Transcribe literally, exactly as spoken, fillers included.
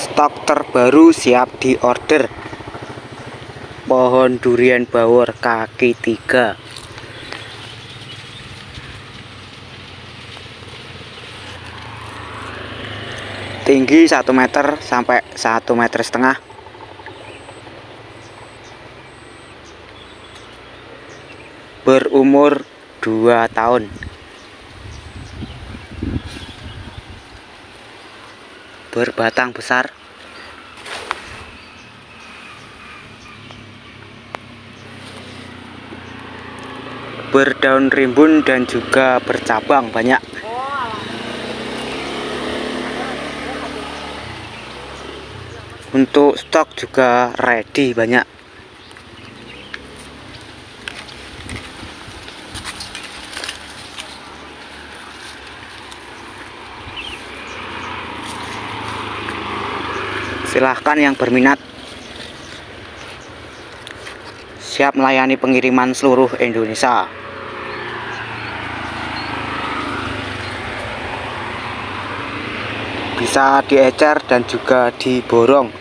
Stok terbaru siap diorder. Pohon durian bawor kaki tiga. Tinggi satu meter sampai satu meter setengah. Berumur dua tahun. Berbatang besar. Berdaun rimbun dan juga bercabang banyak. Untuk stok juga ready banyak. Silahkan yang berminat. Siap melayani pengiriman seluruh Indonesia. Bisa diecer dan juga diborong.